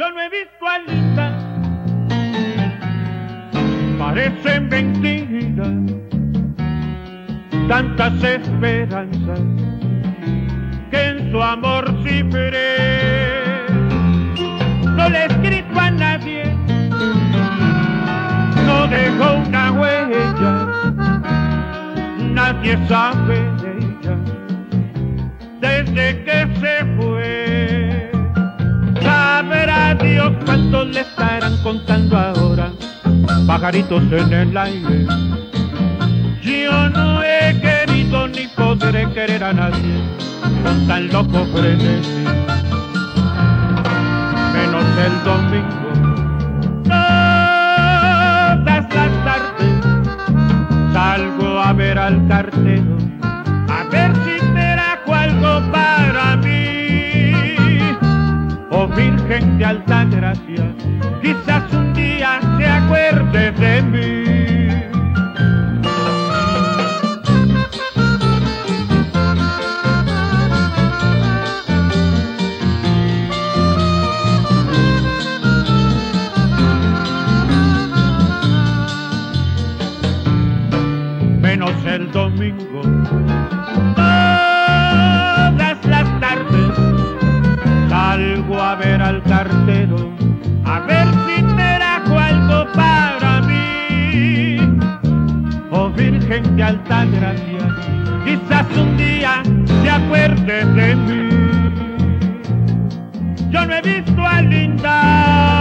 Yo no he visto a Linda, parecen mentiras tantas esperanzas que en su amor cifré. No le he escrito a nadie, no dejó una huella, nadie sabe de ella desde que se fue. Sabrá Dios cuántos le estarán contando ahora, pajaritos en el aire. Yo no he querido ni podré querer a nadie con tan loco frenesí, menos el domingo. Todas las tardes salgo a ver al cartero, a ver si trajo algo para mí. Oh Virgen de alta gracia, quizás un día se acuerde de mí. Menos el domingo, todas las tardes salgo a ver al cartero, a ver si trajo algo para mí. Oh Virgen de alta gracia, quizás un día se acuerde de mí. Yo no he visto a Linda,